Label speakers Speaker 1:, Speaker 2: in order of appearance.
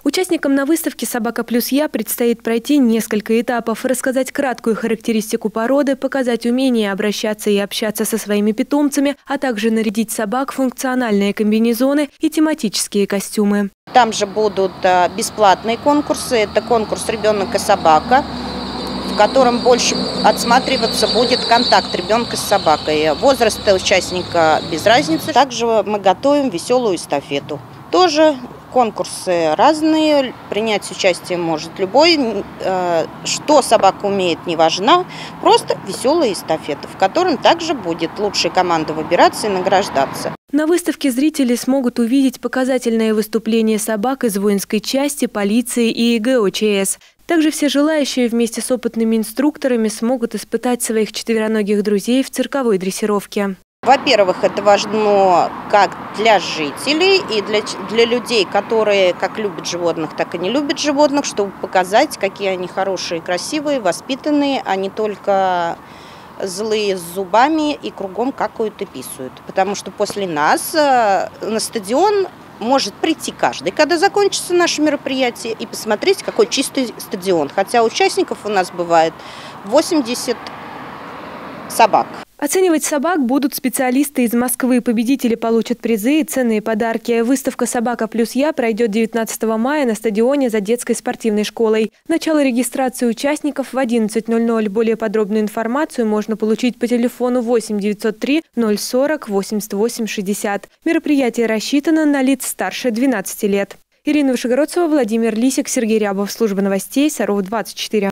Speaker 1: Участникам на выставке «Собака плюс я» предстоит пройти несколько этапов, рассказать краткую характеристику породы, показать умение обращаться и общаться со своими питомцами, а также нарядить собак в функциональные комбинезоны и тематические костюмы.
Speaker 2: Там же будут бесплатные конкурсы. Это конкурс «Ребенок и собака», в котором больше отсматриваться будет контакт ребенка с собакой. Возраст участника без разницы. Также мы готовим веселую эстафету. Тоже конкурсы разные, принять участие может любой. Что собака умеет, не важно. Просто веселая эстафета, в котором также будет лучшая команда выбираться и награждаться.
Speaker 1: На выставке зрители смогут увидеть показательные выступления собак из воинской части, полиции и ГОЧС. Также все желающие вместе с опытными инструкторами смогут испытать своих четвероногих друзей в цирковой дрессировке.
Speaker 2: Во-первых, это важно как для жителей и для людей, которые как любят животных, так и не любят животных, чтобы показать, какие они хорошие, красивые, воспитанные, а не только злые с зубами и кругом какают и писают. Потому что после нас на стадион может прийти каждый, когда закончится наше мероприятие, и посмотреть, какой чистый стадион. Хотя участников у нас бывает 80 собак.
Speaker 1: Оценивать собак будут специалисты из Москвы. Победители получат призы и ценные подарки. Выставка «Собака плюс я» пройдет 19 мая на стадионе за детской спортивной школой. Начало регистрации участников в 11:00. Более подробную информацию можно получить по телефону 8 903 040 88 60. Мероприятие рассчитано на лиц старше 12 лет. Ирина Вышегородцева, Владимир Лисик, Сергей Рябов. Служба новостей Саров 24.